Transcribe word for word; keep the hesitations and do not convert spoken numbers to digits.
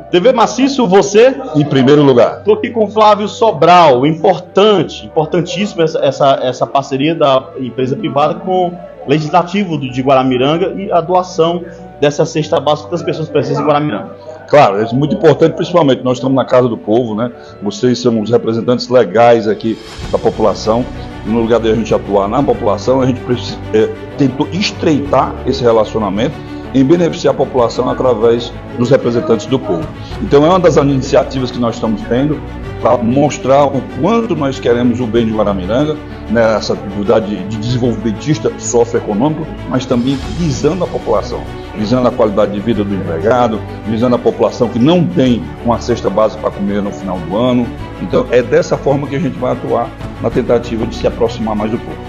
T V Maciço, você? Em primeiro lugar. Estou aqui com o Flávio Sobral. Importante, importantíssima essa, essa, essa parceria da empresa privada com o Legislativo de Guaramiranga e a doação dessa cesta básica das pessoas que precisam em Guaramiranga. Claro, é muito importante, principalmente, nós estamos na Casa do Povo, né? Vocês são os representantes legais aqui da população. E no lugar de a gente atuar na população, a gente precisa, é, tentou estreitar esse relacionamento em beneficiar a população através dos representantes do povo. Então é uma das iniciativas que nós estamos tendo para mostrar o quanto nós queremos o bem de Guaramiranga, nessa atividade de desenvolvimentista socioeconômico, mas também visando a população, visando a qualidade de vida do empregado, visando a população que não tem uma cesta básica para comer no final do ano. Então é dessa forma que a gente vai atuar na tentativa de se aproximar mais do povo.